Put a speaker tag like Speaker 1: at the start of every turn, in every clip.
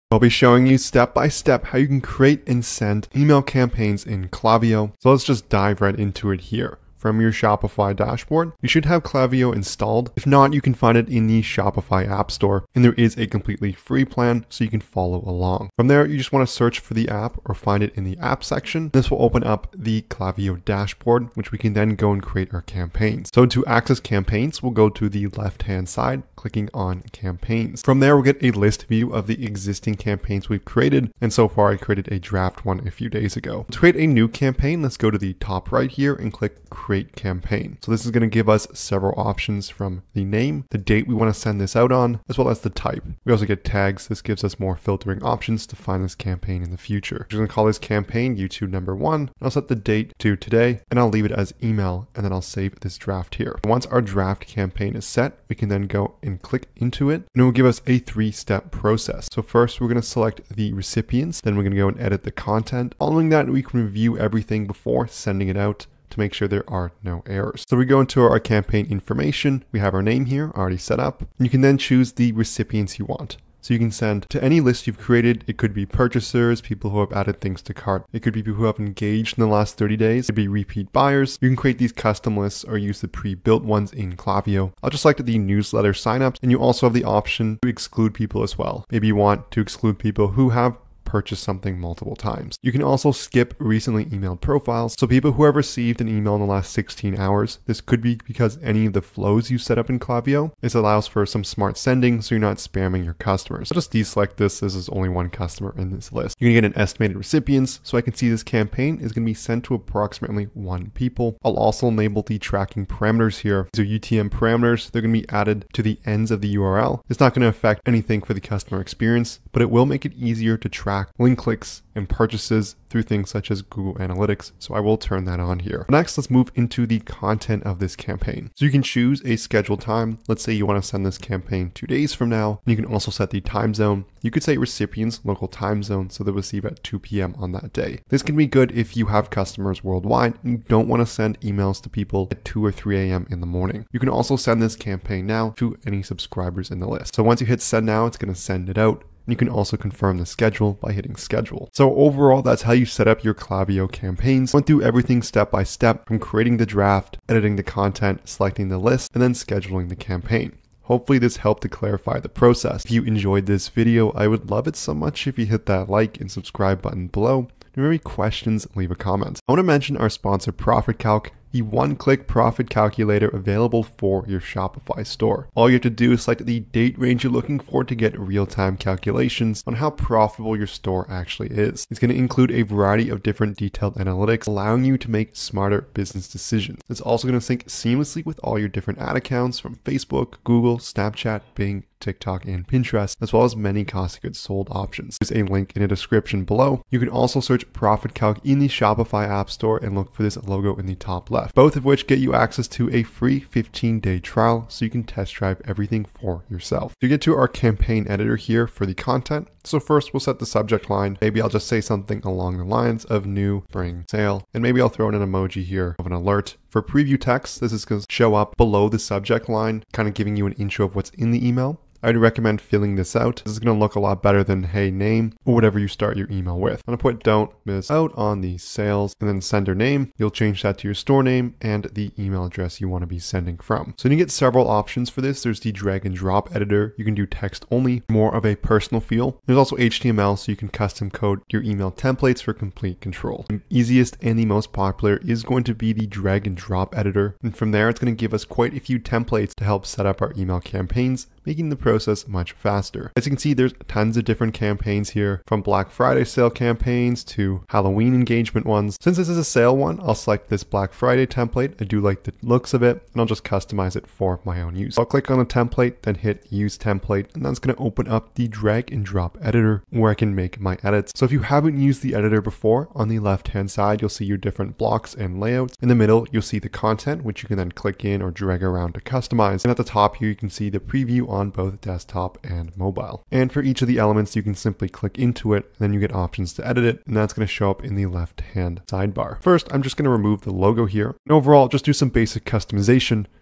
Speaker 1: I'll be showing you step by step how you can create and send email campaigns in Klaviyo. So let's just dive right into it here. From your Shopify dashboard, you should have Klaviyo installed. If not, you can find it in the Shopify App Store, and there is a completely free plan so you can follow along. From there, you just want to search for the app or find it in the app section. This will open up the Klaviyo dashboard, which we can then go and create our campaigns. So to access campaigns, we'll go to the left-hand side, clicking on campaigns. From there, we'll get a list view of the existing campaigns we've created. And so far, I created a draft one a few days ago. To create a new campaign, let's go to the top right here and click Create Campaign. So this is going to give us several options from the name, the date we want to send this out on, as well as the type. We also get tags. This gives us more filtering options to find this campaign in the future. I'm going to call this campaign YouTube number 1. And I'll set the date to today, and I'll leave it as email, and then I'll save this draft here. Once our draft campaign is set, we can then go and click into it, and it will give us a 3-step process. So first, we're going to select the recipients, then we're going to go and edit the content. Following that, we can review everything before sending it out to make sure there are no errors. So we go into our campaign information. We have our name here already set up. And you can then choose the recipients you want. So you can send to any list you've created. It could be purchasers, people who have added things to cart. It could be people who have engaged in the last 30 days. It could be repeat buyers. You can create these custom lists or use the pre-built ones in Klaviyo. I'll just select the newsletter signups, and you also have the option to exclude people as well. Maybe you want to exclude people who have purchase something multiple times. You can also skip recently emailed profiles. So people who have received an email in the last 16 hours, this could be because any of the flows you set up in Klaviyo. This allows for some smart sending so you're not spamming your customers. I'll just deselect this. This is only one customer in this list. You can get an estimated recipients. So I can see this campaign is going to be sent to approximately 1 people. I'll also enable the tracking parameters here. These are UTM parameters. They're going to be added to the ends of the URL. It's not going to affect anything for the customer experience, but it will make it easier to track link clicks and purchases through things such as Google Analytics. So I will turn that on here. Next, let's move into the content of this campaign. So you can choose a scheduled time. Let's say you want to send this campaign 2 days from now. You can also set the time zone. You could say recipients local time zone, so they receive at 2 p.m. on that day. This can be good if you have customers worldwide and you don't want to send emails to people at 2 or 3 a.m. in the morning. You can also send this campaign now to any subscribers in the list. So once you hit send now, it's going to send it out. You can also confirm the schedule by hitting schedule. So overall, that's how you set up your Klaviyo campaigns. Went through everything step by step, from creating the draft, editing the content, selecting the list, and then scheduling the campaign. Hopefully this helped to clarify the process. If you enjoyed this video, I would love it so much if you hit that like and subscribe button below. If you have any questions, leave a comment. I want to mention our sponsor, ProfitCalc, the one-click profit calculator available for your Shopify store. All you have to do is select the date range you're looking for to get real-time calculations on how profitable your store actually is. It's going to include a variety of different detailed analytics, allowing you to make smarter business decisions. It's also going to sync seamlessly with all your different ad accounts from Facebook, Google, Snapchat, Bing, TikTok, and Pinterest, as well as many cost of goods sold options. There's a link in the description below. You can also search ProfitCalc in the Shopify App Store and look for this logo in the top left, both of which get you access to a free 15-day trial so you can test drive everything for yourself. To get to our campaign editor here for the content, so first we'll set the subject line. Maybe I'll just say something along the lines of new spring sale, and maybe I'll throw in an emoji here of an alert. For preview text, this is going to show up below the subject line, kind of giving you an intro of what's in the email. I'd recommend filling this out. This is going to look a lot better than hey name or whatever you start your email with. I'm going to put don't miss out on the sales and then sender name. You'll change that to your store name and the email address you want to be sending from. So you get several options for this. There's the drag and drop editor. You can do text only, more of a personal feel. There's also HTML, so you can custom code your email templates for complete control. The easiest and the most popular is going to be the drag and drop editor. And from there, it's going to give us quite a few templates to help set up our email campaigns, making the process much faster. As you can see, there's tons of different campaigns here, from Black Friday sale campaigns to Halloween engagement ones. Since this is a sale one, I'll select this Black Friday template. I do like the looks of it, and I'll just customize it for my own use. I'll click on the template, then hit use template, and that's going to open up the drag and drop editor where I can make my edits. So if you haven't used the editor before, on the left hand side, you'll see your different blocks and layouts. In the middle, you'll see the content, which you can then click in or drag around to customize. And at the top here, you can see the preview on both desktop and mobile. And for each of the elements, you can simply click into it, and then you get options to edit it, and that's going to show up in the left hand sidebar. First, I'm just going to remove the logo here, and overall just do some basic customization.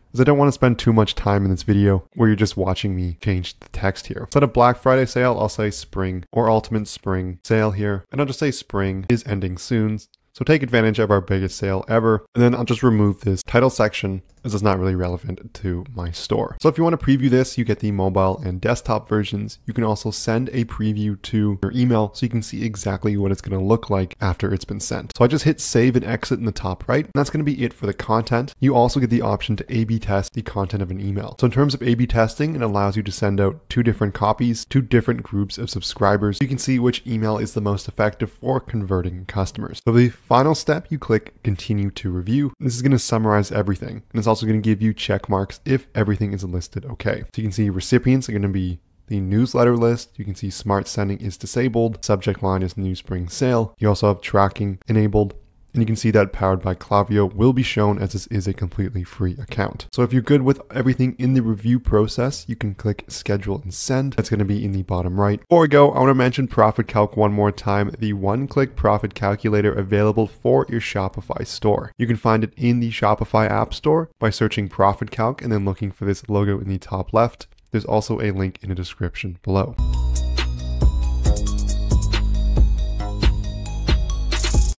Speaker 1: as I don't want to spend too much time in this video where you're just watching me change the text here. Instead of Black Friday sale, I'll say spring or ultimate spring sale here. And I'll just say spring is ending soon. So take advantage of our biggest sale ever. And then I'll just remove this title section as it's not really relevant to my store. So if you want to preview this, you get the mobile and desktop versions. You can also send a preview to your email so you can see exactly what it's going to look like after it's been sent. So I just hit save and exit in the top right. And that's going to be it for the content. You also get the option to A/B test the content of an email. So in terms of A/B testing, it allows you to send out 2 different copies to different groups of subscribers. You can see which email is the most effective for converting customers. So the final step, you click continue to review. This is going to summarize everything. And it's also going to give you check marks if everything is listed okay. So you can see recipients are going to be the newsletter list. You can see smart sending is disabled. Subject line is new spring sale. You also have tracking enabled. And you can see that powered by Klaviyo will be shown as this is a completely free account. So if you're good with everything in the review process, you can click schedule and send. That's going to be in the bottom right. Before we go, I want to mention Profit Calc one more time, the one-click profit calculator available for your Shopify store. You can find it in the Shopify App Store by searching Profit Calc and then looking for this logo in the top left. There's also a link in the description below.